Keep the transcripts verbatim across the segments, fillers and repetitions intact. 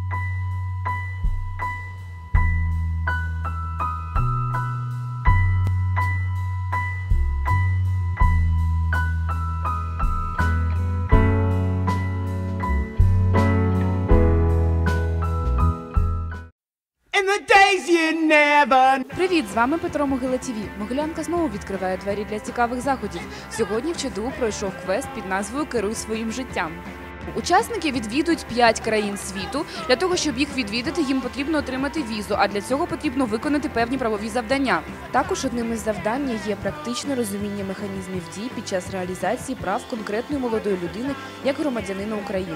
Привіт, з вами Петро Могила ТВ. Могилянка знову відкриває двері для цікавих заходів. Сьогодні в ЧДУ пройшов квест під назвою «Керуй своїм життям». Учасники відвідують п'ять країн світу. Для того, щоб їх відвідати, їм потрібно отримати візу, а для цього потрібно виконати певні правові завдання. Також одним із завдань є практичне розуміння механізмів дій під час реалізації прав конкретної молодої людини як громадянина України.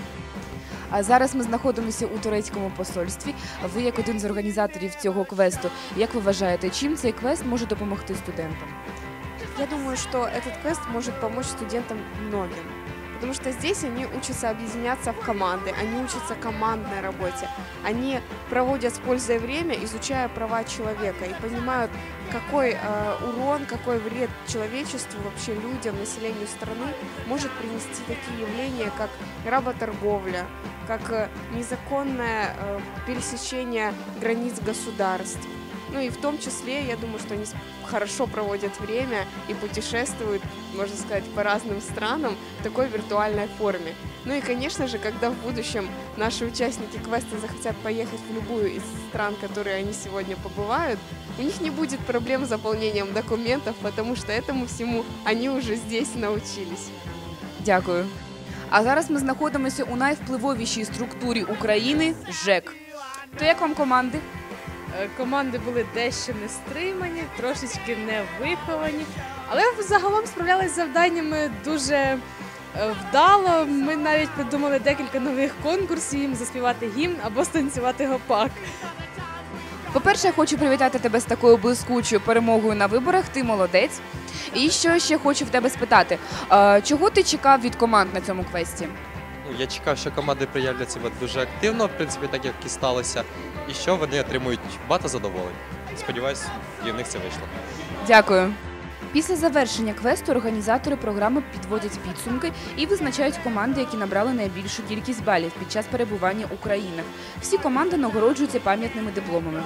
А зараз ми знаходимося у турецькому посольстві. Ви як один з організаторів цього квесту. Як ви вважаєте, чим цей квест може допомогти студентам? Я думаю, что этот квест может помочь студентам многим. Потому что здесь они учатся объединяться в команды, они учатся командной работе, они проводят с пользой время, изучая права человека и понимают, какой э, урон, какой вред человечеству, вообще людям, населению страны может принести такие явления, как работорговля, как э, незаконное э, пересечение границ государств. Ну и в том числе, я думаю, что они хорошо проводят время и путешествуют, можно сказать, по разным странам в такой виртуальной форме. Ну и, конечно же, когда в будущем наши участники квеста захотят поехать в любую из стран, которые они сегодня побывают, у них не будет проблем с заполнением документов, потому что этому всему они уже здесь научились. Дякую. А зараз ми знаходимося у найвпливовішій структурі України – ЖЕК. То як вам команди? Команди були дещо нестримані, трошечки невиховані, але загалом справлялися з завданнями дуже вдало. Ми навіть придумали декілька нових конкурсів, їм заспівати гімн або станцювати гопак. По-перше, я хочу привітати тебе з такою блискучою перемогою на виборах, ти молодець. І що ще хочу в тебе спитати, чого ти чекав від команд на цьому квесті? Я чекав, що команди проявлять себе дуже активно, в принципі, так як і сталося, і що вони отримують багато задоволень. Сподіваюсь, і в них це вийшло. Дякую. Після завершення квесту організатори програми підводять підсумки і визначають команди, які набрали найбільшу кількість балів під час перебування у країнах. Всі команди нагороджуються пам'ятними дипломами.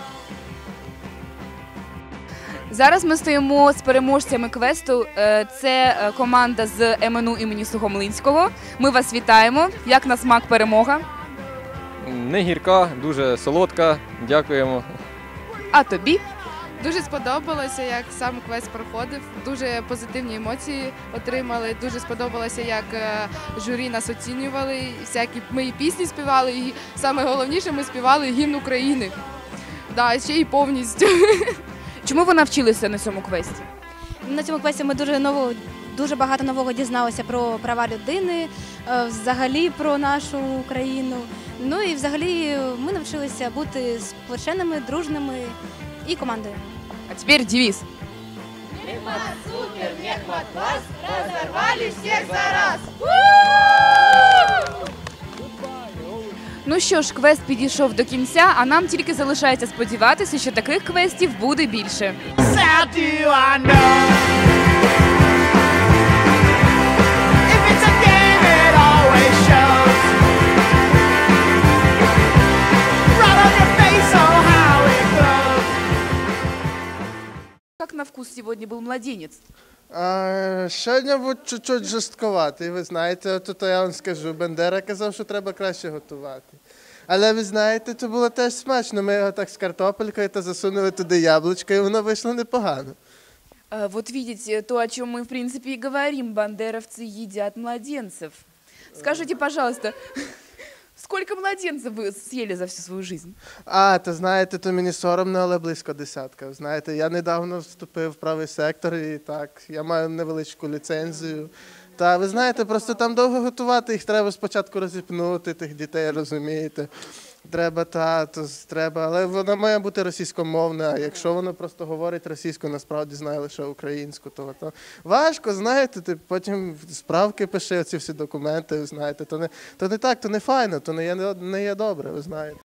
Зараз ми стоїмо з переможцями квесту. Це команда з ем ен у імені Сухомлинського. Ми вас вітаємо. Як на смак перемога? Не гірка, дуже солодка. Дякуємо. А тобі? Дуже сподобалося, як сам квест проходив. Дуже позитивні емоції отримали. Дуже сподобалося, як журі нас оцінювали. Всякі ми і пісні співали, і саме головніше ми співали гімн України. Да, ще й повністю. Чому ви навчилися на цьому квесті? На цьому квесті ми дуже нового, дуже багато нового дізналися про права людини, взагалі про нашу країну. Ну і взагалі ми навчилися бути сплоченими, дружними і командою. А тепер девіз. Мехмат супер, мехмат класс, разорвали всех за раз! Ну що ж, квест підійшов до кінця, а нам тільки залишається сподіватися, що таких квестів буде більше. Как на вкус сегодня был младенец? А, сьогодні був чуть-чуть жорстковатий, ви знаєте, тут я вам скажу, Бендера казав, що треба краще готувати. Але ви знаєте, це було теж смачно, ми його так з картопелькою та засунули туди яблучко, і воно вийшло непогано. А, вот видите, то, о чем мы в принципе и говорим, бандеровцы едят младенцев. Скажите, пожалуйста, сколько младенцев вы съели за всю свою жизнь? А, то знаєте, то мені соромно, але близько десятка. Знаєте, я недавно вступив в правий сектор і так, я маю невеличку ліцензію. Та ви знаєте, просто там довго готувати, їх треба спочатку розіпнути, тих дітей, розумієте. Треба, та, то треба, але воно має бути російськомовне, а якщо воно просто говорить російською, насправді знає лише українську, то, то важко, знаєте, ти потім справки пиши, оці всі документи, знаєте, то не, то не так, то не файно, то не є, не є добре, ви знаєте.